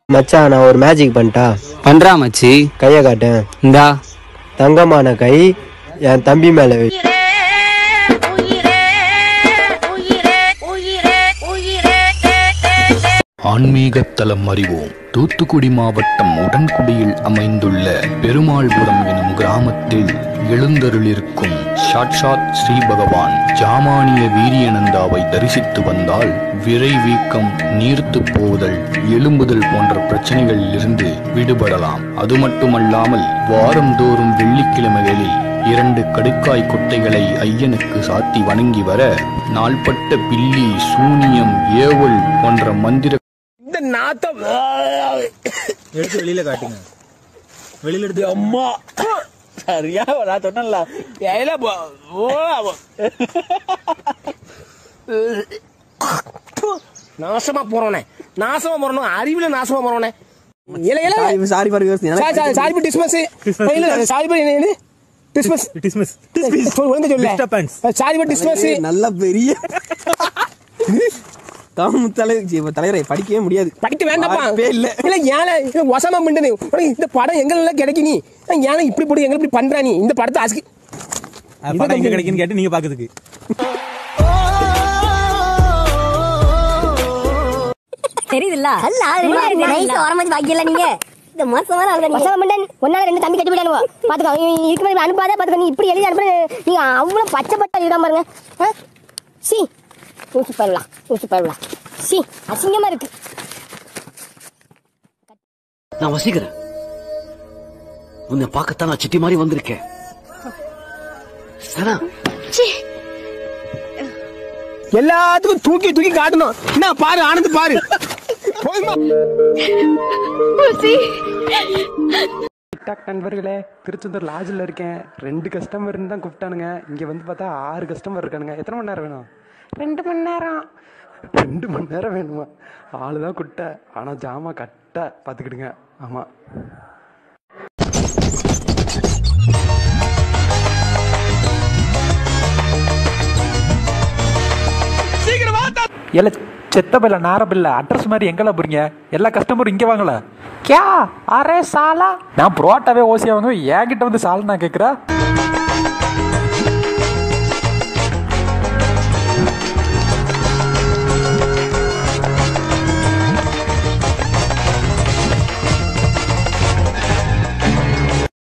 மச்சான் நான் ஒரு மேஜிக் பண்ணிட்டா? பண்றா மச்சி. கையை காட்டேன். இந்தா. தங்கமான கை என் தம்பி மேல வை. ஆன்மீக தலம் அறிவோம். தூத்துக்குடி மாவட்டம் உடன்குடியில் அமைந்துள்ள பெருமாள்புரம் எனும் கிராமத்தில் எழுந்தருளிருக்கும் சாட்சாத் ஸ்ரீ பகவான் ஜாமானிய வீரியனந்தாவை தரிசித்து வந்தால் விரை வீக்கம், நீர்த்து போதல், எழும்புதல் போன்ற பிரச்சனைகளில் இருந்து விடுபடலாம். அது மட்டுமல்லாமல் வாரந்தோறும் வெள்ளிக்கிழமைகளில் 2 கடுக்காய் கொட்டைகளை ஐயனுக்கு சாத்தி வணங்கி வர நாள்பட்ட பில்லி, சூனியம், ஏவல் போன்ற மந்திர இந்த நாத்தம் எடுத்து வெளியில காட்டுங்க. வெளியில எடுத்து அம்மா சரியா நான் சொன்னல நாசமா போறோனே, நாசமா போறோம், அறிவுல நாசமா போறோனே. Sorry for your sorry but dismiss sorry but என்ன டிஸ்மிஸ் டிஸ்மிஸ் ஒழுங்கா சொல்லு. டிஸ்டர்பன்ஸ் சாரி பட் டிஸ்மிஸ் நல்ல பெரிய தலைவரை படிக்கவே முடியாது. படிக்க வேண்டாப்பா. இல்ல இல்ல ஏல வசமா மிண்டனே. இந்த படம் எங்கல கிடைக்கு? நீ ஏன இப்படி போடு எங்க இப்படி பண்றா? நீ இந்த படத்தை ஆஸ்கி படம் எங்க கிடைக்குன்னு கேட்டு நீங்க பாக்குறதுக்கு தெரியுதுல்ல? நைஸ் ஓரமாச்சு பாக்கியல. நீங்க இந்த மோசமான ஆளு. நீ வசமா மிண்டன் ஒன்னால 2 தம்பி கட்டி விடானுவா. பாத்துக்க இதுக்கு மாதிரி அனுப்பாத. பாத்துக்க நீ இப்படி எழுதி அனுப்புற. நீங்க அவ்வளவு பச்சைப்பட்ட இருக்காம பாருங்க. சி ஊசி பரவலாம் சி அசிங்கமா இருக்கு. நான் வசீகரன். உன்னை பார்க்கத்தான் நான் சிட்டி மாதிரி வந்திருக்கேன். எல்லாத்துக்கும் தூக்கி தூக்கி காட்டணும். என்ன பாரு, ஆனந்து பாரு. நண்பர்களே, திருச்செந்தூர் லாட்ஜில் இருக்கேன். 2 கஸ்டமர் தான் கூப்பிட்டானுங்க. இங்கே வந்து பார்த்தா 6 கஸ்டமர் இருக்கானுங்க. எத்தனை மணி நேரம் வேணும்? 2 மணி நேரம். 2 மணி நேரம் வேணுமா? ஆளு தான் குட்டை, ஆனால் ஜாமா கட்டை. பார்த்துக்கிடுங்க. ஆமாம், எல்லா செத்த பில்ல நார பில்ல அட்ரஸ் மாதிரி எங்கெல்லாம் போறீங்க? எல்லா கஸ்டமரும் இங்கே வாங்கல. கே அரே சாலா, நான் புரோட்டாவே ஓசியா வாங்க, என்கிட்ட வந்து சாலா நான் கேட்குறேன்.